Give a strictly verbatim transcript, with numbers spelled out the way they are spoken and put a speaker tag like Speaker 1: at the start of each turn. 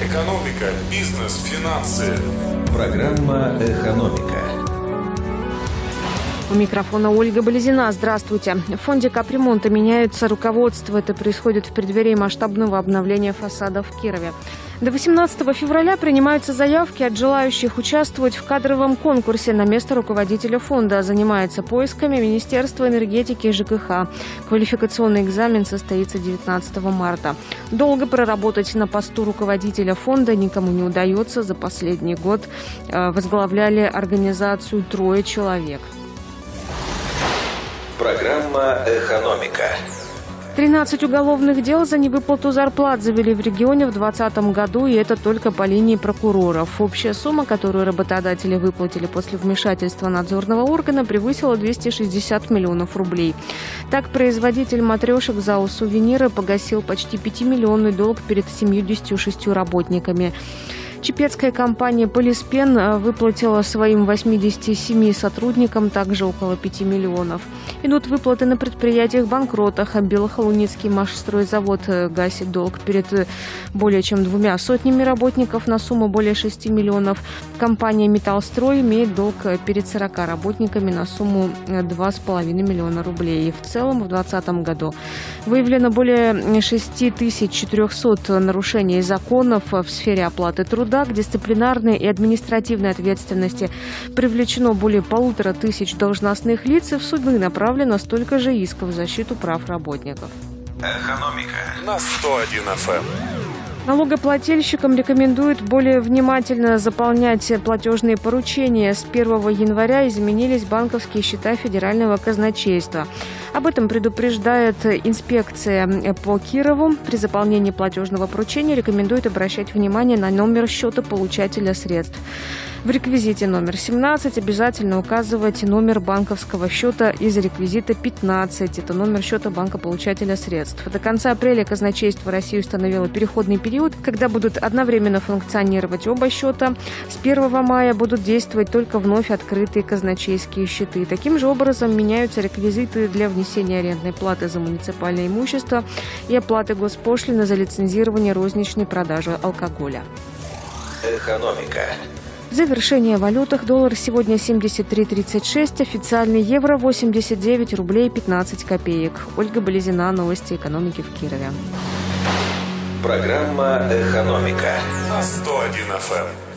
Speaker 1: Экономика, бизнес, финансы.
Speaker 2: Программа «Экономика».
Speaker 3: У микрофона Ольга Болезина. Здравствуйте. В фонде капремонта меняется руководство. Это происходит в преддверии масштабного обновления фасадов в Кирове. До восемнадцатого февраля принимаются заявки от желающих участвовать в кадровом конкурсе на место руководителя фонда. Занимается поисками Министерство энергетики и ЖКХ. Квалификационный экзамен состоится девятнадцатого марта. Долго проработать на посту руководителя фонда никому не удается. За последний год возглавляли организацию трое человек.
Speaker 2: Программа «Экономика».
Speaker 3: тринадцать уголовных дел за невыплату зарплат завели в регионе в двадцатом году, и это только по линии прокуроров. Общая сумма, которую работодатели выплатили после вмешательства надзорного органа, превысила двести шестьдесят миллионов рублей. Так, производитель матрешек ЗАО «Сувениры» погасил почти пятимиллионный долг перед семьюдесятью шестью работниками. Чепецкая компания «Полиспен» выплатила своим восьмидесяти семи сотрудникам также около пяти миллионов. Идут выплаты на предприятиях-банкротах. Белохолуницкий машстройзавод гасит долг перед более чем двумя сотнями работников на сумму более шести миллионов. Компания «Металлстрой» имеет долг перед сорока работниками на сумму два с половиной миллиона рублей. И в целом в двадцатом году выявлено более шести тысяч четырехсот нарушений законов в сфере оплаты труда. К дисциплинарной и административной ответственности привлечено более полутора тысяч должностных лиц, и в суды направлено столько же исков в защиту прав работников.
Speaker 2: Экономика
Speaker 1: на сто один эф эм.
Speaker 3: Налогоплательщикам рекомендуют более внимательно заполнять платежные поручения. С первого января изменились банковские счета федерального казначейства. Об этом предупреждает инспекция по Кирову. При заполнении платежного поручения рекомендуют обращать внимание на номер счета получателя средств. В реквизите номер семнадцать обязательно указывать номер банковского счета из реквизита пятнадцать. Это номер счета банка-получателя средств. До конца апреля казначейство России установило переходный период, когда будут одновременно функционировать оба счета. С первого мая будут действовать только вновь открытые казначейские счеты. Таким же образом меняются реквизиты для внесения арендной платы за муниципальное имущество и оплаты госпошлины за лицензирование розничной продажи алкоголя.
Speaker 2: «Экономика».
Speaker 3: Завершение в валютах. Доллар сегодня семьдесят три тридцать шесть, официальный евро восемьдесят девять рублей пятнадцать копеек. Ольга Болезина, новости экономики в Кирове.
Speaker 2: Программа «Экономика»
Speaker 1: на сто один эф эм.